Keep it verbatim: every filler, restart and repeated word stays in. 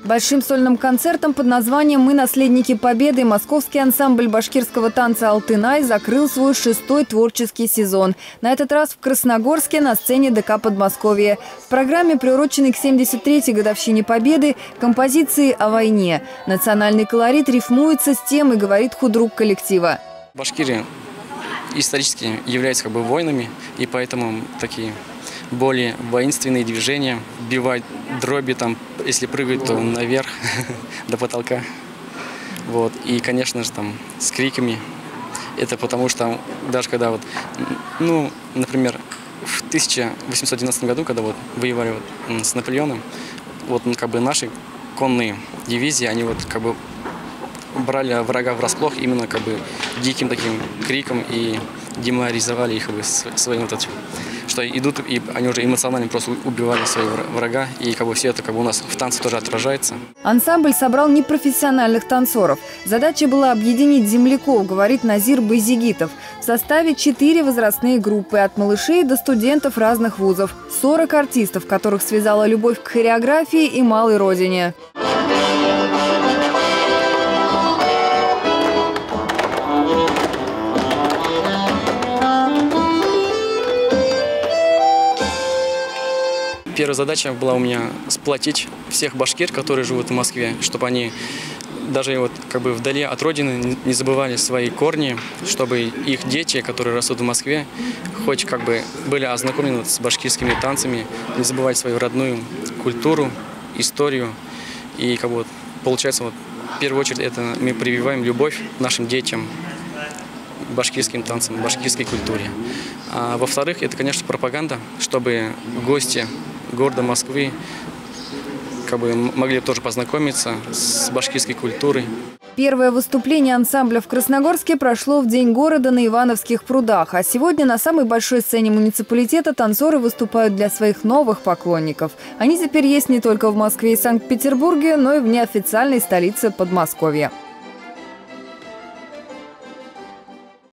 Большим сольным концертом под названием «Мы наследники Победы» московский ансамбль башкирского танца «Алтынай» закрыл свой шестой творческий сезон. На этот раз в Красногорске на сцене ДК «Подмосковье». В программе, приуроченной к семьдесят третьей годовщине Победы, композиции о войне. Национальный колорит рифмуется с темой, говорит худрук коллектива. Башкиры исторически являются как бы воинами, и поэтому такие более воинственные движения, бивать дроби, там, если прыгают, то наверх, до потолка. Вот. И, конечно же, там, с криками. Это потому что даже когда, вот, ну, например, в тысяча восемьсот девяностом году, когда вот воевали вот с Наполеоном, вот как бы наши конные дивизии, они вот как бы брали врага врасплох именно как бы диким таким криком и деморализовали их как бы своим вот этим. Что идут, и они уже эмоционально просто убивали своего врага, и как бы все это как бы у нас в танце тоже отражается. Ансамбль собрал непрофессиональных танцоров. Задача была объединить земляков, говорит Назир Байзигитов. В составе четыре возрастные группы, от малышей до студентов разных вузов. сорок артистов, которых связала любовь к хореографии и малой родине. Первая задача была у меня сплотить всех башкир, которые живут в Москве, чтобы они даже вот как бы вдали от родины не забывали свои корни, чтобы их дети, которые растут в Москве, хоть как бы были ознакомлены с башкирскими танцами, не забывать свою родную культуру, историю. И как бы вот, получается, вот, в первую очередь это мы прививаем любовь нашим детям, башкирским танцам, башкирской культуре. А во-вторых, это, конечно, пропаганда, чтобы гости города Москвы как бы могли тоже познакомиться с башкирской культурой. Первое выступление ансамбля в Красногорске прошло в День города на Ивановских прудах. А сегодня на самой большой сцене муниципалитета танцоры выступают для своих новых поклонников. Они теперь есть не только в Москве и Санкт-Петербурге, но и в неофициальной столице Подмосковья.